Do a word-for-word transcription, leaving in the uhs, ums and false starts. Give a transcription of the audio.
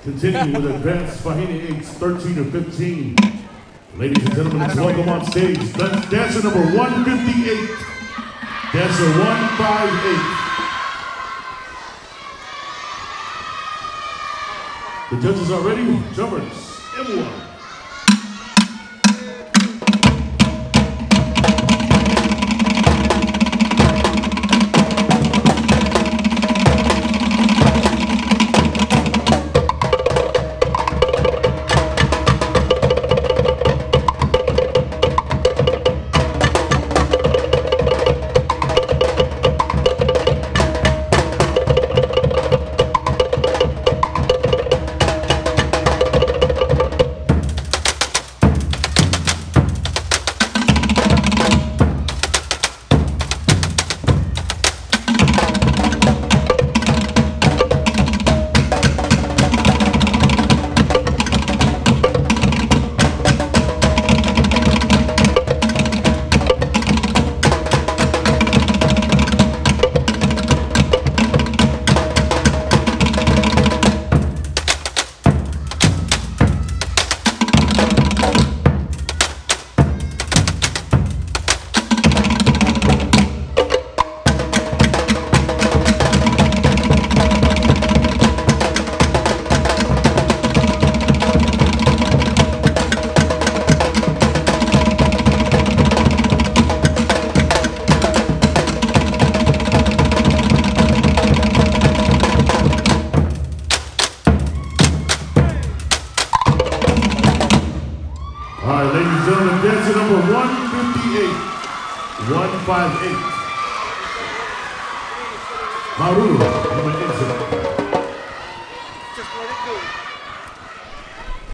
Continuing with advanced Fahini age thirteen or fifteen. Ladies and gentlemen, let's welcome on stage that's dancer number one fifty-eight. Dancer one fifty-eight. The judges are ready. Drummers, everyone. All right, ladies and gentlemen, dancer number one fifty-eight, one fifty-eight. Maru, number eight. Just let it go.